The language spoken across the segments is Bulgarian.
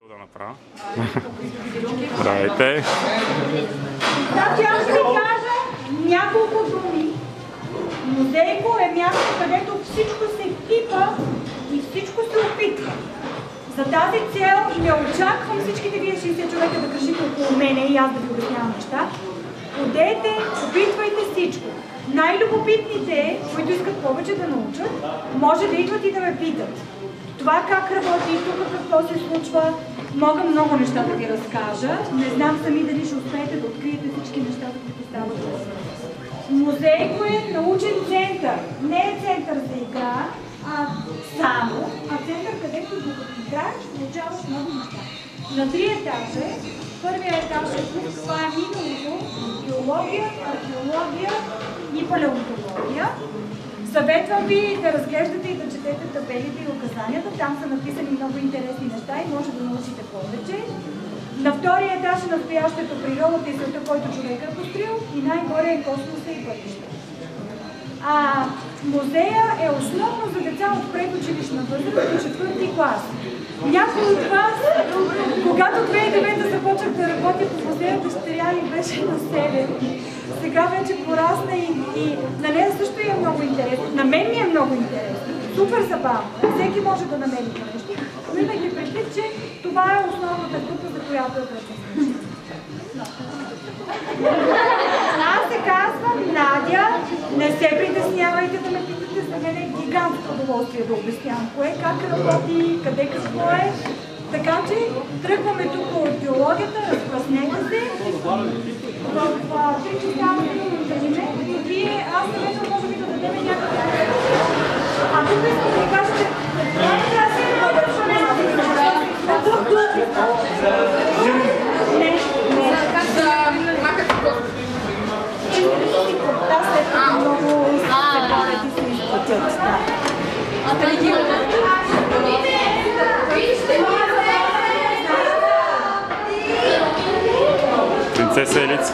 Да направя. Здравейте! Значи аз ще ви кажа няколко думи. Музейко е място, където всичко се пипа и всичко се опитва. За тази цел не очаквам всичките вие 60 човека да кръжите около мене и аз да ви обяснявам неща. Ходете, опитвайте всичко. Най-любопитните, които искат повече да научат, може да идват и да ме питат. Това как работи, тук какво се случва, мога много неща да ви разкажа. Не знам сами дали ще успеете да откриете всички неща, които стават. Музейко е научен център. Не е център за игра, а център, където докато играеш, получаваш много неща. На 3 етажа, първият етаж е тук, това е миналото, геология, археология и палеонтология. Съветвам ви да разглеждате и да четете табелите и указанията. Там са написани много интересни неща и може да научите повече. На втория етаж е настоящето природата и света, който човек е построил, и най-горе е космоса и пътища. Музея е основно за деца от предучилищна възраст до 4-ти клас. Някой от вас, когато 2009 започнах да работя по музея, дъщеря ми беше на 7. Сега вече порасна и на нея също е много интересно. На мен ми е много интересно. Супер забавно. Всеки може да намери нещо. Но имайте предвид, че това е основната група, за която е предназначена. Аз се казвам Надя. Не се притеснявайте да ме питате, за мен е гигантско удоволствие да обяснявам кое, как работи, къде какво е. Така че тръгваме тук от геологията, разпръснете се. В 3 часа и вие, аз съветвам, може би да дадем някакъв. Тук искам да ви кажете, Принцеса Елица.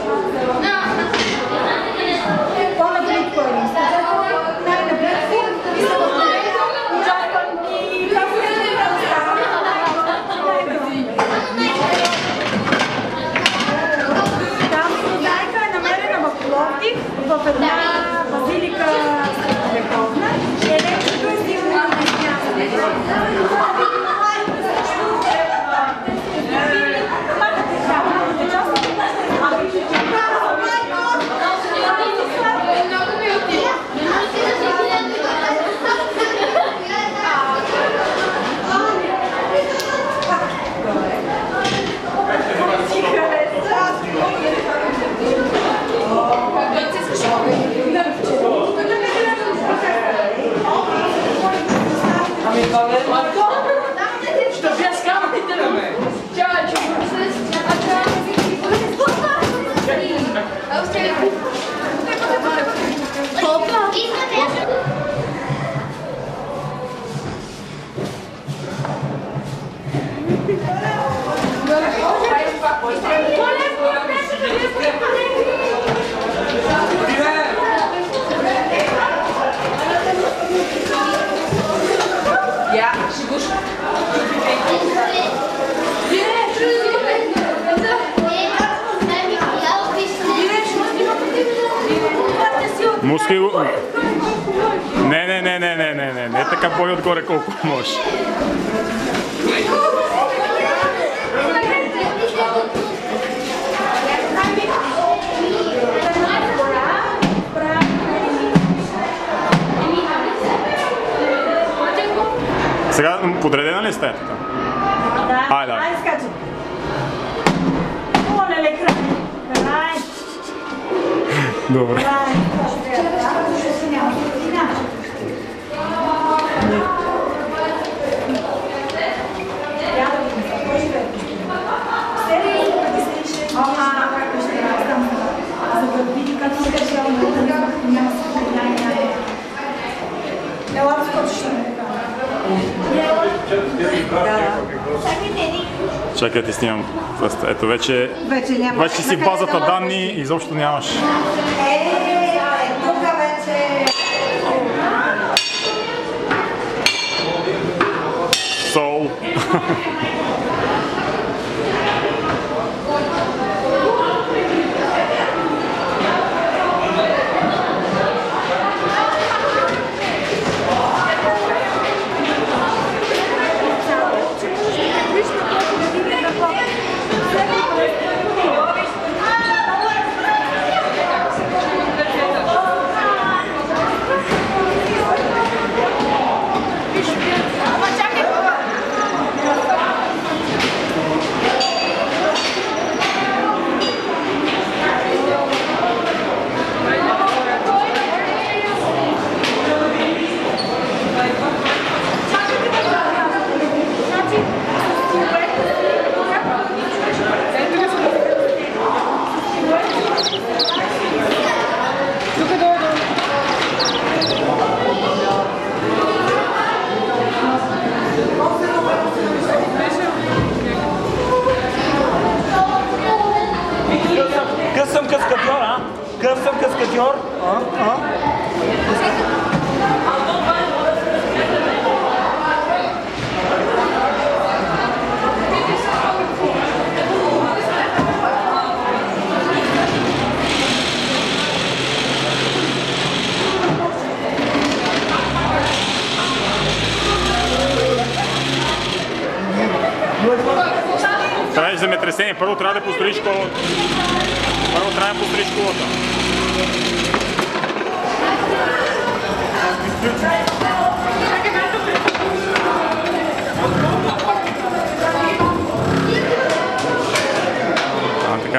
В една базилика вековна, електото е сигурно на Муски го... Не така бой отгоре колко можеш. Сега подредена ли сте? Да. Айде скачай. Оле, край. Добре. Чакай да ти снимам. Ето вече си базата данни изобщо нямаш. Тук вече... Сол. шофьор. Трябваше земетресение. Първо трябва да построиш школата. Първо трябва да построиш школата. Така.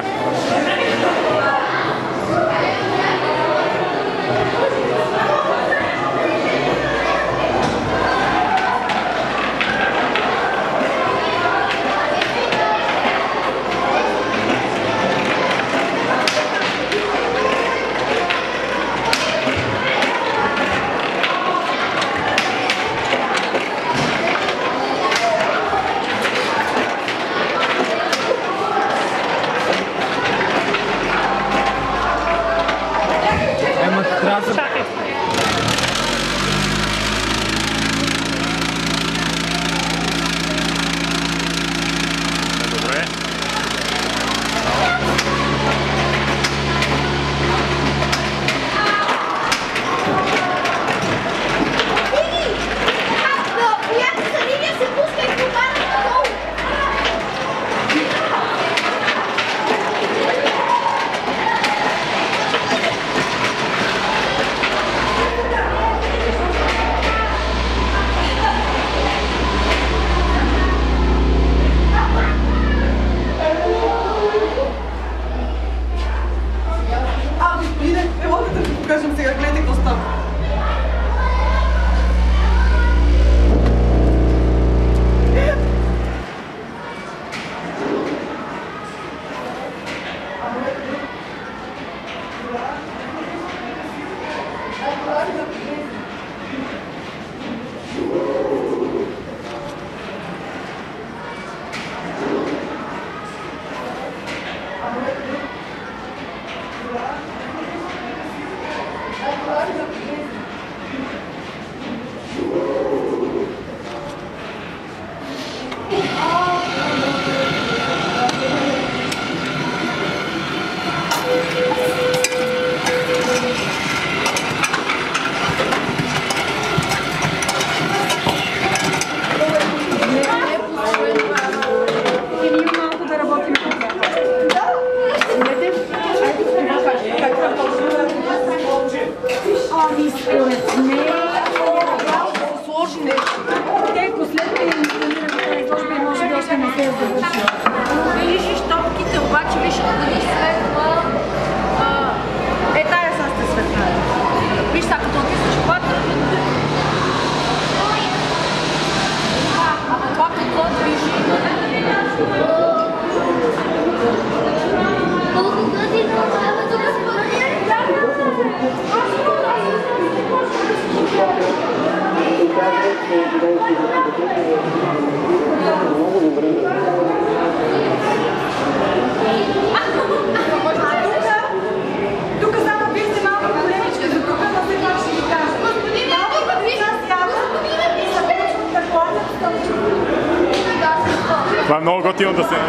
Вижиш топките, обаче виж дали светла. Тая са сте светла. Виж сега, като натиснеш плата. Ама това какво движи? Колко години трябва да го спомня? Тук само вижте малко големичка, за тук на се как ще ви кажа. Малко като ви сяда и започват да кладят стълчи. Това е много готино да се...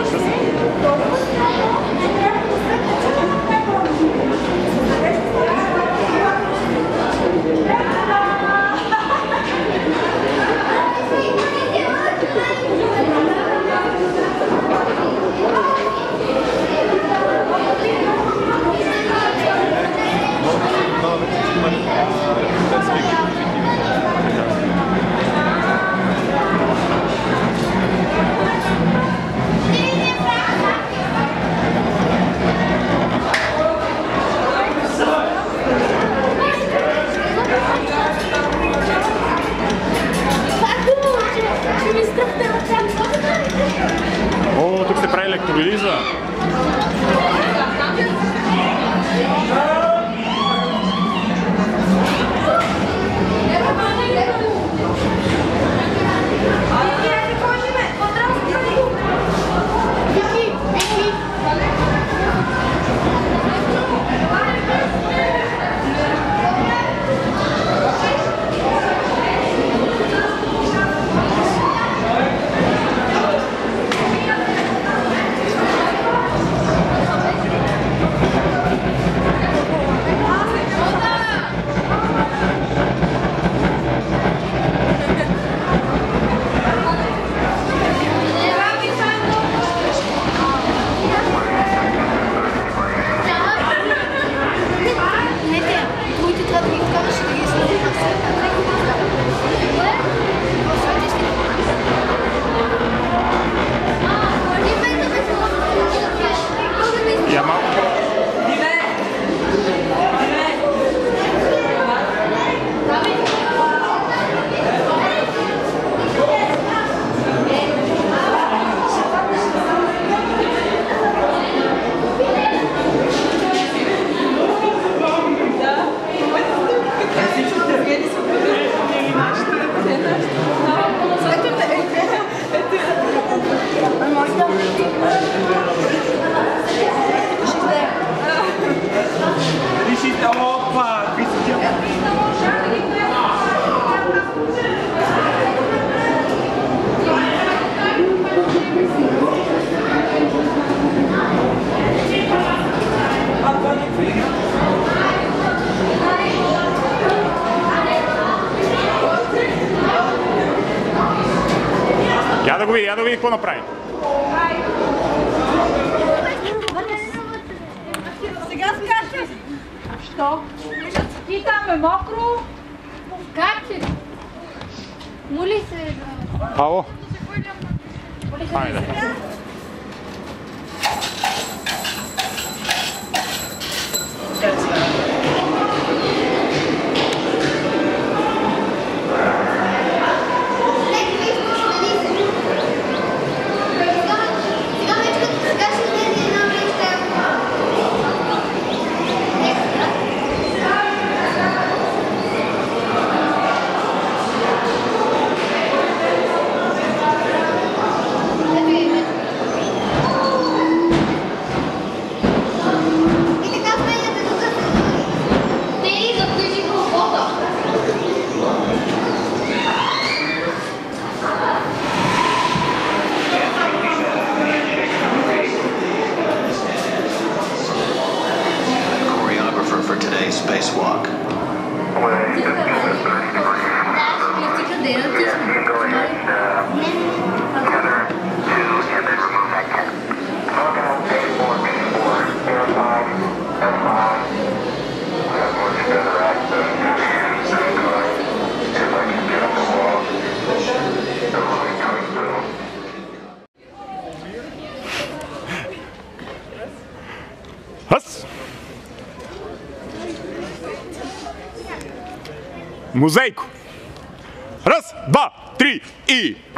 О, тук се прави електролиза. какво направи? Сега скача. Що? Ти там е мокро. Скачи! Моли се. Ало? Хайде. Spacewalk. Хъс! Музейко! Раз, два, три и...